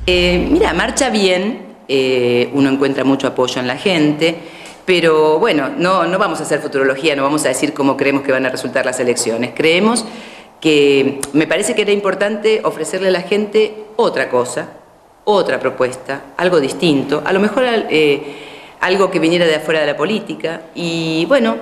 Mira, marcha bien, uno encuentra mucho apoyo en la gente, pero bueno, no vamos a hacer futurología, no vamos a decir cómo creemos que van a resultar las elecciones. Creemos que me parece que era importante ofrecerle a la gente otra cosa, otra propuesta, algo distinto, a lo mejor algo que viniera de afuera de la política. Y bueno,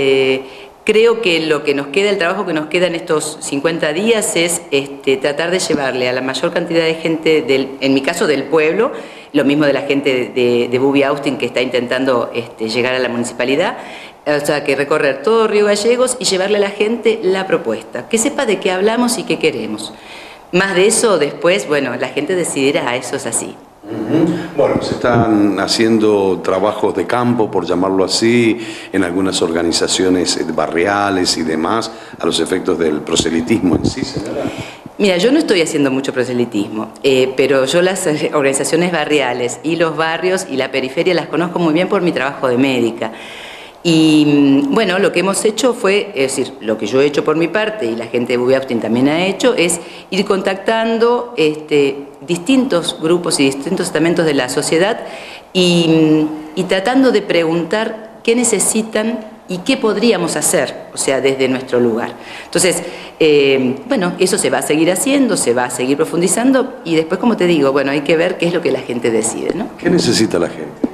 creo que lo que nos queda, el trabajo que nos queda en estos 50 días es tratar de llevarle a la mayor cantidad de gente, en mi caso del pueblo, lo mismo de la gente de Bubi Austin que está intentando llegar a la municipalidad, o sea, que recorrer todo Río Gallegos y llevarle a la gente la propuesta, que sepa de qué hablamos y qué queremos. Más de eso después, bueno, la gente decidirá, eso es así. Bueno, se están haciendo trabajos de campo, por llamarlo así, en algunas organizaciones barriales y demás, a los efectos del proselitismo en sí, señora. Mira, yo no estoy haciendo mucho proselitismo, pero yo las organizaciones barriales y los barrios y la periferia las conozco muy bien por mi trabajo de médica. Y bueno, lo que hemos hecho fue, es decir, lo que yo he hecho por mi parte y la gente de Bubi Austin también ha hecho, es ir contactando distintos grupos y distintos estamentos de la sociedad y tratando de preguntar qué necesitan y qué podríamos hacer, o sea, desde nuestro lugar. Entonces, bueno, eso se va a seguir haciendo, se va a seguir profundizando y después, como te digo, bueno, hay que ver qué es lo que la gente decide, ¿no? ¿Qué necesita la gente?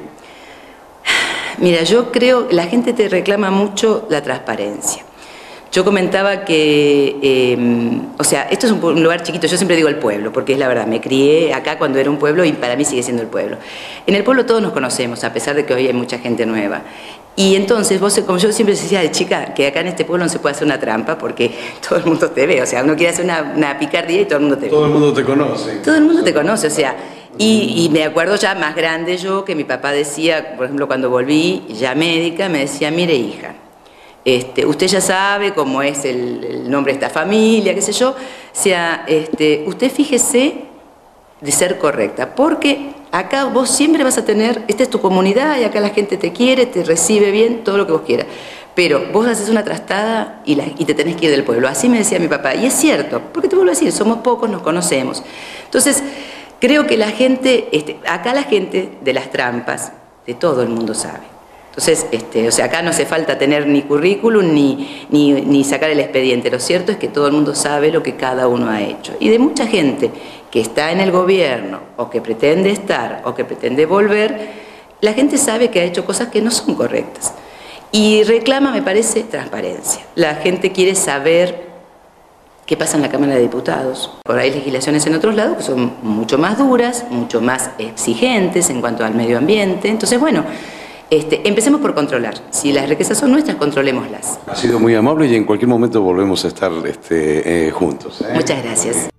Mira, yo creo que la gente te reclama mucho la transparencia. Yo comentaba que, o sea, esto es un lugar chiquito, yo siempre digo el pueblo, porque es la verdad, me crié acá cuando era un pueblo y para mí sigue siendo el pueblo. En el pueblo todos nos conocemos, a pesar de que hoy hay mucha gente nueva. Y entonces, vos, como yo siempre decía de chica, que acá en este pueblo no se puede hacer una trampa porque todo el mundo te ve, o sea, uno quiere hacer una picardía y todo el mundo te ve. Todo el mundo te conoce. Todo el mundo te conoce, o sea, y me acuerdo ya más grande yo que mi papá decía, por ejemplo, cuando volví ya médica, me decía, mire hija, usted ya sabe cómo es el nombre de esta familia, qué sé yo, o sea, usted fíjese de ser correcta, porque acá vos siempre vas a tener, esta es tu comunidad y acá la gente te quiere, te recibe bien, todo lo que vos quieras, pero vos haces una trastada y te tenés que ir del pueblo. Así me decía mi papá, y es cierto, porque te vuelvo a decir, somos pocos, nos conocemos. Entonces, creo que la gente, acá la gente de las trampas, de todo el mundo sabe. Entonces, o sea, acá no hace falta tener ni currículum ni sacar el expediente. Lo cierto es que todo el mundo sabe lo que cada uno ha hecho. Y de mucha gente que está en el gobierno, o que pretende estar, o que pretende volver, la gente sabe que ha hecho cosas que no son correctas. Y reclama, me parece, transparencia. La gente quiere saber qué pasa en la Cámara de Diputados. Por ahí hay legislaciones en otros lados que son mucho más duras, mucho más exigentes en cuanto al medio ambiente. Entonces, bueno, empecemos por controlar. Si las riquezas son nuestras, controlémoslas. Ha sido muy amable y en cualquier momento volvemos a estar juntos. Muchas gracias.